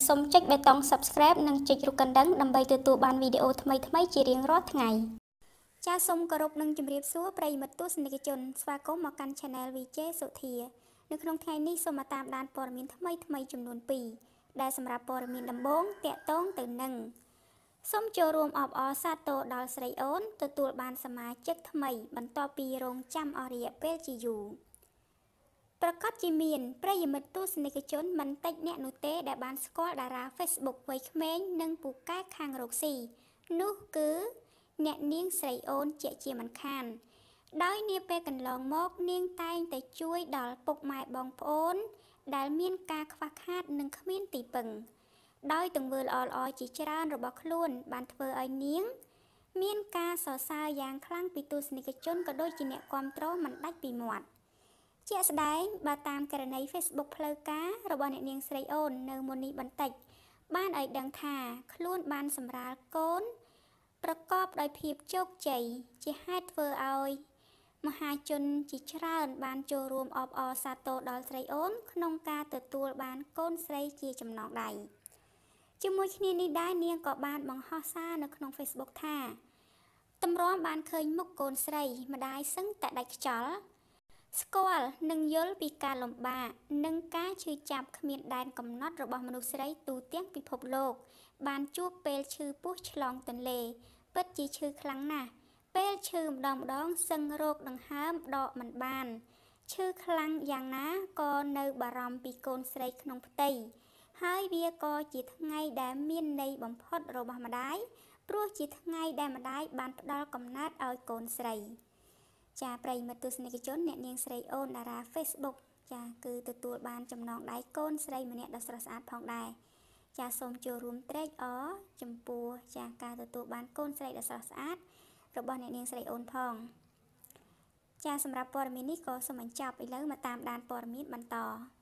សូមចុចប៊ូតុង Subscribe និងចុចរូបកណ្ដឹងដើម្បីទទួលបានវីដេអូថ្មីៗជារៀងរាល់ថ្ងៃចាសសូមគោរពនិងជម្រាបសួរប្រិយមិត្តទស្សនិកជនស្វាគមន៍មកកាន់ Channel VJ សុធានៅក្នុងថ្ងៃនេះសូមមកតាមដានព័ត៌មានថ្មីចំនួន2ដែលសម្រាប់ព័ត៌មានដំបូងតាក់ទងទៅនឹងសូមចូលរួមអបអរសាទរដល់ស្រីអូនទទួលបានសមាជិកថ្មីបន្ទាប់ពីរងចាំអស់រយៈពេលជាយូរប្រកាសជាមានប្រិយមិត្តទស្សនិកជនមិនតិចអ្នកនោះទេដែលបានស្គាល់តារា Facebook វ័យក្មេងនិងពូកែខាងរកស៊ីនោះគឺអ្នកនាងស្រីអូនជាមិនខានដោយនាពេលកន្លងមកនាងតែងតែជួយដល់ពុកម៉ែបងប្អូនដែលមានការខ្វះខាតនិងគ្មានទីពឹងដោយទង្វើល្អៗជាច្រើនរបស់ខ្លួនបានធ្វើឲ្យនាងមានការសរសើរយ៉ាងខ្លាំងពីទស្សនិកជនក៏ដូចជាអ្នកគាំទ្រមិនដាច់ពីមាត់ជាក់ស្ដែងបើតាមករណី Facebook ផ្លូវការរបស់អ្នកនាងស្រីអូននៅមុននេះបន្តិចបានឲ្យដឹងថាខ្លួនបានសម្រាលកូនប្រកបដោយភាពជោគជ័យជាហេតុធ្វើឲ្យមហាជនជាច្រើនបានចូលរួមអបអរសាទរដល់ស្រីអូនក្នុងការទទួលបានកូនស្រីជាចំណងដៃជាមួយគ្នានេះដែរនាងក៏បានបង្ហោះសារនៅក្នុង Facebook ថាតម្រាំបានឃើញមុខកូនស្រីម្ដាយសឹងតែដាច់ខ្យល់ស្គាល់និងយល់ពីការលំបាកនិងការឈឺចាប់គ្មានដែនកំណត់របស់មនុស្សស្រីទូទាំងពិភពលោកបានជួបពេលឈឺពោះឆ្លងទន្លេពិតជាឈឺខ្លាំងណាស់ពេលឈឺម្ដងសឹងរោគដង្ហើមដកមិនបានឈឺខ្លាំងយ៉ាងណាក៏នៅបារម្ភពីកូនស្រីក្នុងផ្ទៃហើយវាក៏ជាថ្ងៃដែលមានន័យបំផុតរបស់ម្ដាយព្រោះជាថ្ងៃដែលម្ដាយបានផ្ដល់កំណើតឲ្យកូនស្រីចាប្រិយមិត្តទស្សនិកជនអ្នកនាងស្រីអូនតារា Facebook ចាគឺទទួលបានចំណងដៃកូនស្រីម្នាក់ដ៏ស្រស់ស្អាតផងដែរចាសូមចូលរួមត្រេកអរចំពោះចាការទទួលបានកូនស្រីដ៏ស្រស់ស្អាតរបស់អ្នកនាងស្រីអូនផងចាសម្រាប់ព័ត៌មាននេះក៏សូមបញ្ចប់ឥឡូវមកតាមដានព័ត៌មានបន្ត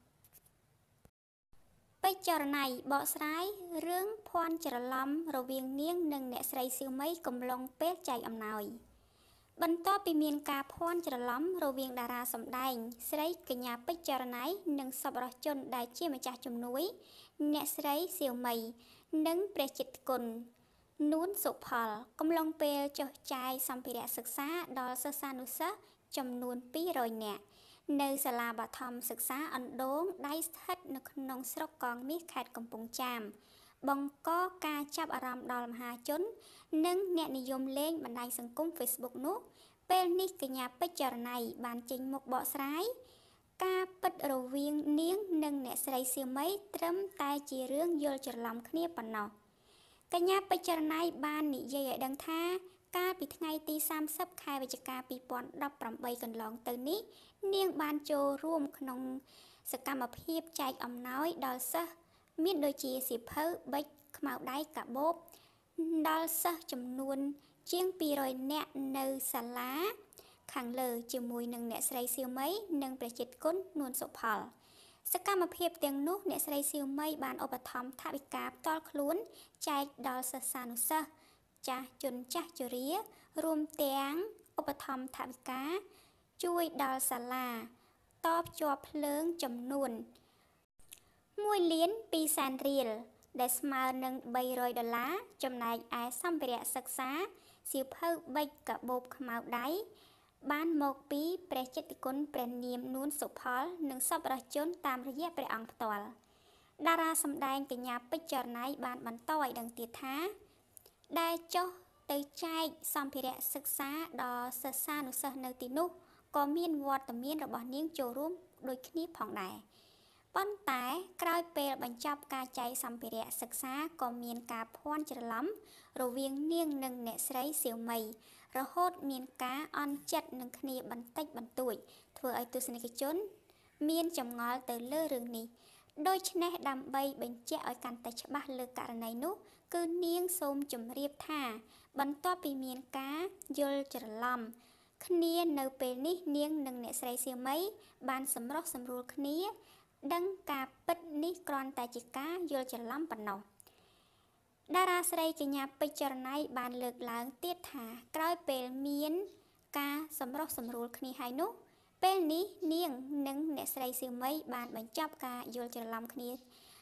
ពេជ្រចរណៃបកស្រាយរឿងភ័ន្តច្រឡំរវាងនាងនិងអ្នកស្រីសៀវមីកំឡុងពេលចែកអំណោយបន្ទាប់ពីមានការភ័ន្តច្រឡំរវាងតារាសម្ដែងស្រីកញ្ញាពេជ្រចរណៃនិងសប្បុរសជនដែលជាម្ចាស់ជំនួយអ្នកស្រីសៀវមីនិងព្រះជិតគុណនួនសុផលកំឡុងពេលចុះចាយសម្ភារៈសិក្សាដល់សិស្សានុសិស្សចំនួន200នាក់នៅសាលាបឋមសិក្សាអណ្ដូងដៃស្ថិតនៅក្នុងស្រុកកងមាសខេត្តកំពង់ចាមបង្កការចាប់អារម្មណ៍ដល់មហាជននិងអ្នកនិយមលេងបណ្ដាញសង្គម Facebook នោះពេលនេះកញ្ញាពេជ្រចរណៃបានចេញមុខបកស្រាយការពិតរវាងនាងនិងអ្នកស្រីសៀវមីត្រឹមតែជារឿងយល់ច្រឡំគ្នាប៉ុណ្ណោះកញ្ញាពេជ្រចរណៃបាននិយាយឲ្យដឹងថាកាលពីថ្ងៃទី30ខែវិច្ឆិកា2018កន្លងទៅនេះនាងបានចូលរួមក្នុងសកម្មភាពចែកអំណោយដល់សិស្សមានដូចជាសៀវភៅប៊ិចខ្មៅដៃកាបូបដល់សិស្សចំនួនជាង200នាក់នៅសាលាខាងលើជាមួយនឹងអ្នកស្រីសៀវមីនិងព្រះជិតគុណនួនសុផលសកម្មភាពទាំងនោះអ្នកស្រីសៀវមីបានឧបត្ថម្ភថវិកាផ្ទាល់ខ្លួនចែកដល់សិស្សានុសិស្សចាស់ជនចាស់ជរារួមទាំងឧបត្ថម្ភថវិកាជួយដល់សាលាតភ្ជាប់ភ្លើងចំនួន1លាន2សែនរៀលដែលស្មើនឹង$300ចំណែកឯសម្ភារៈសិក្សាសៀវភៅប៊ិចកាបូបខ្មៅដៃបានមកពីព្រះជិតគុណព្រះនាមនួនសុផលនិងសប្បុរសជនតាមរយៈព្រះអង្គផ្ទាល់តារាសម្ដែងកញ្ញាពេជ្រចរណៃបានបន្តឲ្យដឹងទៀតថាដែលចុះទៅចែកសម្ភារៈសិក្សាដល់សិស្សានុសិស្សនៅទីនោះក៏មានវត្តមានរបស់នាងចូលរួមដូចគ្នាផងដែរប៉ុន្តែក្រោយពេលបញ្ចប់ការចែកសម្ភារៈសិក្សាក៏មានការភ័ន្តច្រឡំរវាងនាងនិងអ្នកស្រីសៀវមីរហូតមានការអន់ចិត្តនឹងគ្នាបន្តិចបន្តួចធ្វើឲ្យទស្សនិកជនមានចម្ងល់ទៅលើរឿងនេះដូច្នេះដើម្បីបញ្ជាក់ឲ្យកាន់តែច្បាស់លើករណីនោះគឺនាងសូមជម្រាបថាបន្ទាប់ពីមានការយល់ច្រឡំគ្នានៅពេលនេះនាងនិងអ្នកស្រីសៀវមីបានសម្រុះសម្រួលគ្នាដឹងការពិតនេះគ្រាន់តែជាការយល់ច្រឡំប៉ុណ្ណោះតារាស្រីកញ្ញាពេជ្រចរណៃបានលើកឡើងទៀតថាក្រោយពេលមានការសម្រុះសម្រួលគ្នាហើយនោះពេលនេះនាងនិងអ្នកស្រីសៀវមីបានបញ្ចប់ការយល់ច្រឡំគ្នា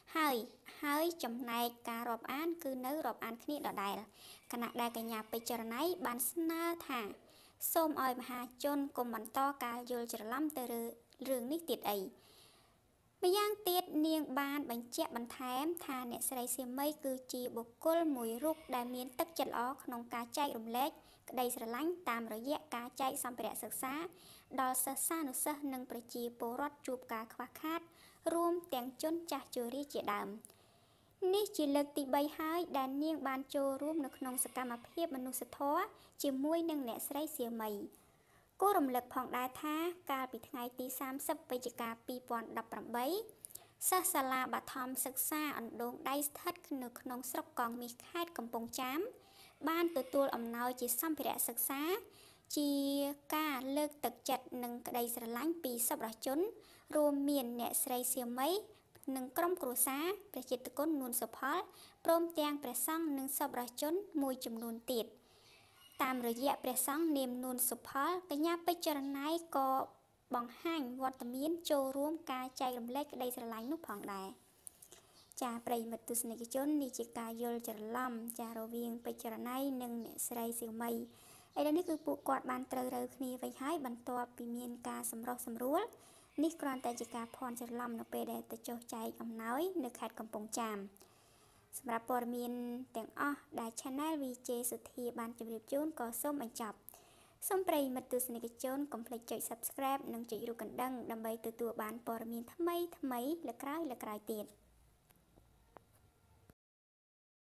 ហើយចំណែកការរាប់អានគឺនៅរាប់អានគ្នាដដែលគណៈដែលកញ្ញាពេជ្រណៃបានស្នើថាសូមឲ្យមហាជនកុំបន្តការយល់ច្រឡំទៅរឿងនេះទៀតអីម្យ៉ាងទៀតនាងបានបញ្ជាក់បន្ថែមថាអ្នកស្រីសៀមីគឺជាបុគ្គលមួយរូបដែលមានទឹកចិត្តល្អក្នុងការចែករំលែកក្តីស្រឡាញ់តាមរយៈការចែកសម្ភារៈសិក្សាដល់សិស្សានុសិស្សនិងប្រជាពលរដ្ឋជួបការខ្វះខាតរួមទាំងជនចាស់ជរាជាដើមនេះជាលើកទី3ហើយដែលនាងបានចូលរួមនៅក្នុងសកម្មភាពមនុស្សធម៌ជាមួយនឹងអ្នកស្រីសៀមីគួររំលឹកផងដែរថាកាលពីថ្ងៃទី30វិច្ឆិកា2018សិស្សសាលាបឋមសិក្សាអណ្ដូងដៃស្ថិតនៅក្នុងស្រុកកងមាសខេត្តកំពង់ចាមបានទទួលអំណោយជាសម្ភារៈសិក្សាជាការលើកទឹកចិត្តនិងក្តីស្រឡាញ់ពីសប្បុរសជនរួមមានអ្នកស្រីសៀមីនិងក្រុមគ្រួសារព្រះចេតគុណនួនសុផលព្រមទាំងព្រះសង្ឃនិងសប្បុរសជនមួយចំនួនទៀតតាមរយៈព្រះសង្ឃនាមនួនសុផលកញ្ញាពេជ្រណៃក៏បង្ហាញវត្តមានចូលរួមការចែករំលែកក្តីស្រឡាញ់នោះផងដែរចាប្រិយមិត្តទស្សនិកជននេះជាការយល់ច្រឡំចារវាងពេជ្រណៃនិងអ្នកស្រីសៀមីឥឡូវនេះគឺពួកគាត់បានត្រូវរើគ្នាវិញហើយបន្ទាប់ពីមានការសម្រុះសម្រួលនេះគ្រាន់តែជាការភ័ន្តច្រឡំនៅពេលដែលទៅចុះចែកអំណោយនៅខេត្តកំពង់ចាមសម្រាប់ព័ត៌មានទាំងអស់ដែល Channel VJ សុធាបានជម្រាបជូនក៏សូមបញ្ចប់សូមប្រិយមិត្តទស្សនិកជនកុំភ្លេចចុច Subscribe និងចុចរូបកណ្ដឹងដើម្បីទទួលបានព័ត៌មានថ្មីៗលើក្រោយទៀត